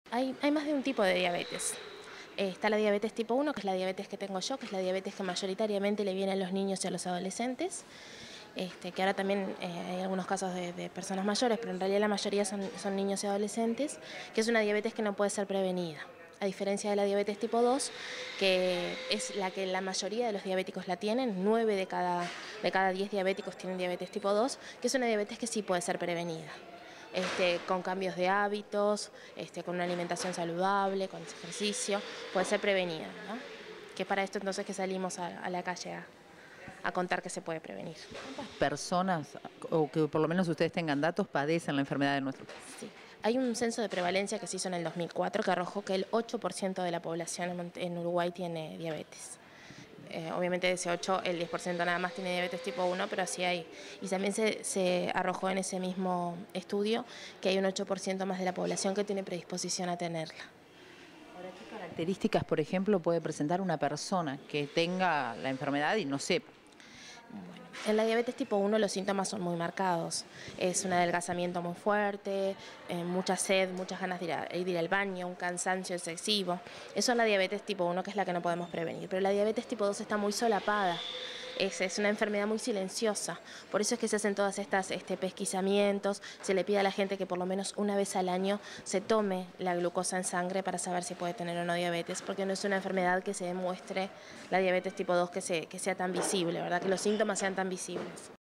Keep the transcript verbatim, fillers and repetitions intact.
Hay, hay más de un tipo de diabetes. Eh, está la diabetes tipo uno, que es la diabetes que tengo yo, que es la diabetes que mayoritariamente le viene a los niños y a los adolescentes. Este, que ahora también eh, hay algunos casos de, de personas mayores, pero en realidad la mayoría son, son niños y adolescentes, que es una diabetes que no puede ser prevenida. A diferencia de la diabetes tipo dos, que es la que la mayoría de los diabéticos la tienen, nueve de cada, de cada diez diabéticos tienen diabetes tipo dos, que es una diabetes que sí puede ser prevenida. Este, con cambios de hábitos, este, con una alimentación saludable, con ejercicio, puede ser prevenida, ¿no? Que para esto entonces que salimos a, a la calle a, a contar que se puede prevenir. Personas, o que por lo menos ustedes tengan datos, padecen la enfermedad de nuestro país. Sí. Hay un censo de prevalencia que se hizo en el dos mil cuatro que arrojó que el ocho por ciento de la población en Uruguay tiene diabetes. Eh, obviamente de ese ocho, el diez por ciento nada más tiene diabetes tipo uno, pero así hay. Y también se, se arrojó en ese mismo estudio que hay un ocho por ciento más de la población que tiene predisposición a tenerla. Ahora, ¿qué características, por ejemplo, puede presentar una persona que tenga la enfermedad y no sepa? Bueno, en la diabetes tipo uno los síntomas son muy marcados. Es un adelgazamiento muy fuerte, eh, mucha sed, muchas ganas de ir, a, de ir al baño, un cansancio excesivo. Eso es la diabetes tipo uno, que es la que no podemos prevenir. Pero la diabetes tipo dos está muy solapada. Es, es una enfermedad muy silenciosa. Por eso es que se hacen todas estas este, pesquisamientos. Se le pide a la gente que por lo menos una vez al año se tome la glucosa en sangre para saber si puede tener o no diabetes, porque no es una enfermedad que se demuestre, la diabetes tipo dos, que, se, que sea tan visible, ¿verdad? Que los síntomas sean tan visibles.